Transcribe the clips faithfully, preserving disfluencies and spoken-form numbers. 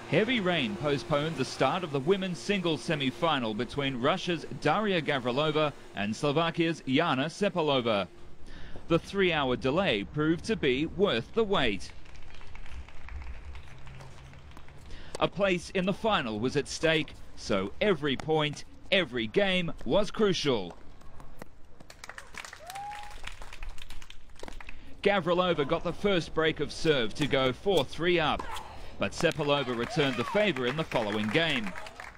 Heavy rain postponed the start of the women's singles semi-final between Russia's Daria Gavrilova and Slovakia's Jana Cepelova. The three-hour delay proved to be worth the wait. A place in the final was at stake, so every point, every game was crucial. Gavrilova got the first break of serve to go four three up, but Cepelova returned the favour in the following game.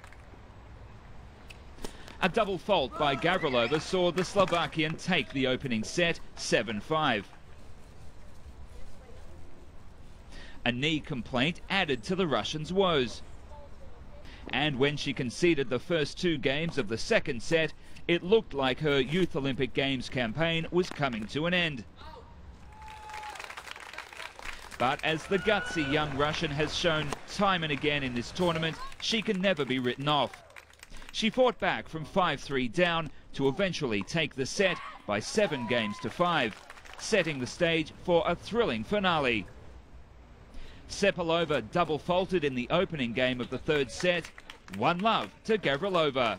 A double fault by Gavrilova saw the Slovakian take the opening set seven five. A knee complaint added to the Russians' woes. And when she conceded the first two games of the second set, it looked like her Youth Olympic Games campaign was coming to an end. But as the gutsy young Russian has shown time and again in this tournament, she can never be written off. She fought back from five three down to eventually take the set by seven games to five, setting the stage for a thrilling finale. Cepelova double faulted in the opening game of the third set. One love to Gavrilova.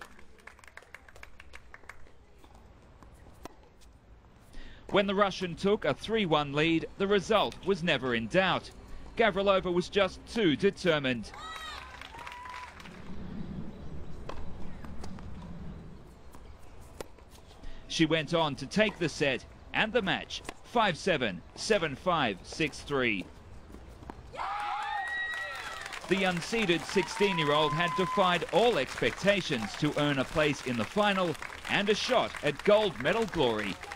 When the Russian took a three one lead, the result was never in doubt. Gavrilova was just too determined. She went on to take the set and the match five seven, seven five, six three. The unseeded sixteen-year-old had defied all expectations to earn a place in the final and a shot at gold medal glory